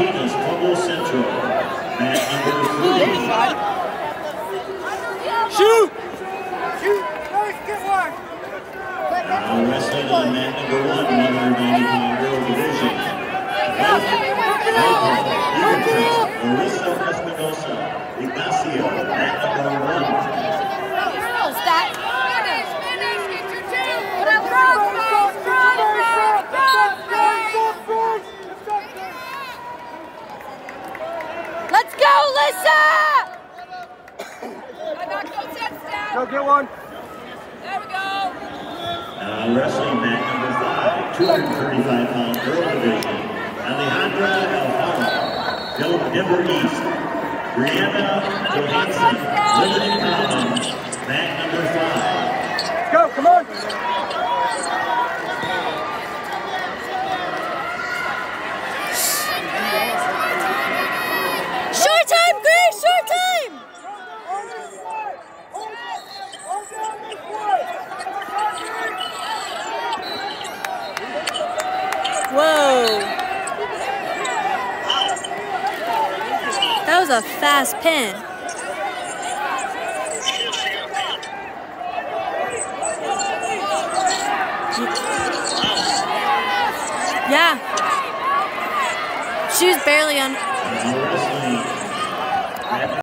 Shoot! Now wrestling on mat number 1, 195 girl division. Marissa Espinosa, Ignacio, mat number 1. Let's go, Lissa! Go get one. There we go. Wrestling mat number 5, 235-pound girl division. Alejandra Alfaro, Denver East. Brianna Johansson, Liberty Commons, mat number 5. Go, come on. Short time, Grace, short time! Whoa. That was a fast pin. Yeah. She was barely on.